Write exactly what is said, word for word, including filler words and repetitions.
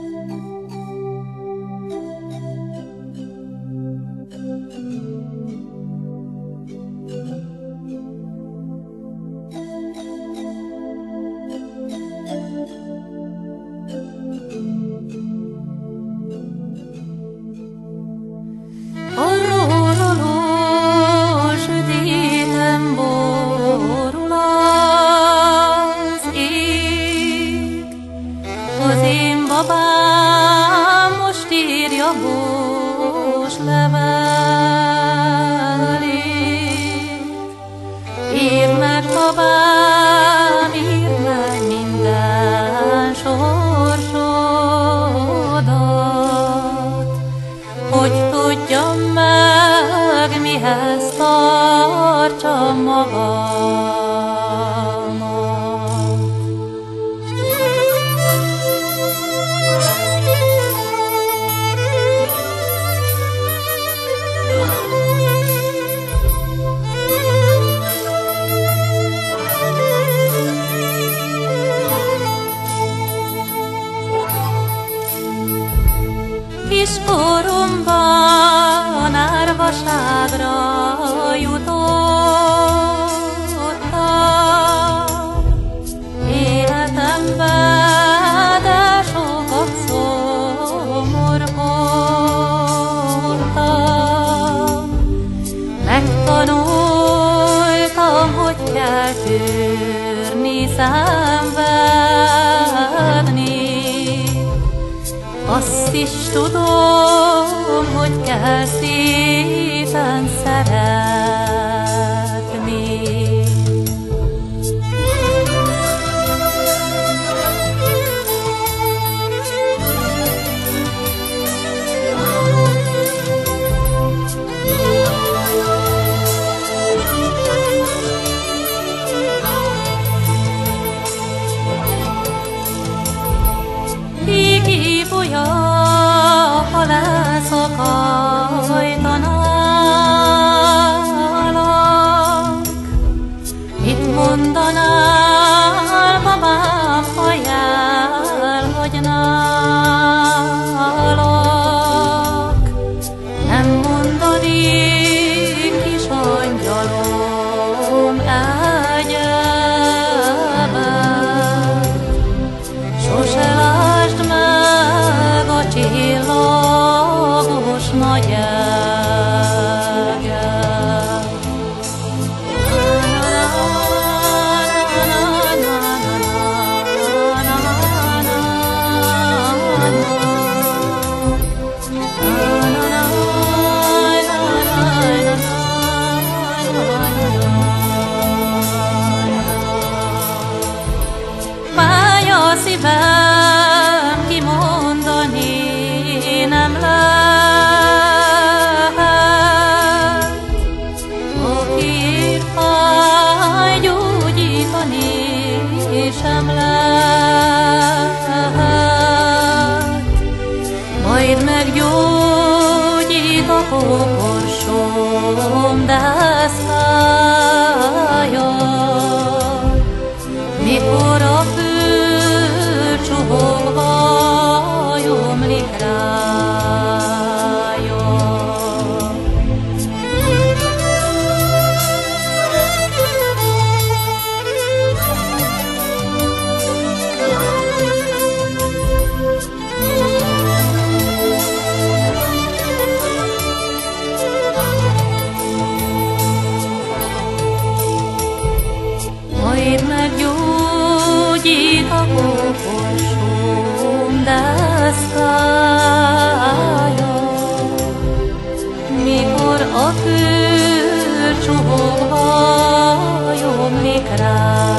Babám most írja bús levelét. Írd meg, babám, írd meg minden sorsodat, hogy tudjam meg, mihez tartsam magam. Kiskoromban árvaságra jutottam, életemben de sokat szomorkodtam. Megtanultam, hogy kell tűrni, szenvedni. Azt is tudom, hogy kell szépen szeretni. Ha leszakajtanálak, mit mondanál, babám, ha elhagynálak? Nem mondanék, kis angyalom, egyebet, sose lásd meg a csillagos nagy eget. Fáj a szívem, kimondani nem lehet. Akiért fáj, gyógyítani sem lehet. Majd meggyógyít a koporsom deszkája, mikor a csuhogva jomlik rája. Majd meggyógyít a koporsom deszkája, mikor a kő csuhogva jomlik rá.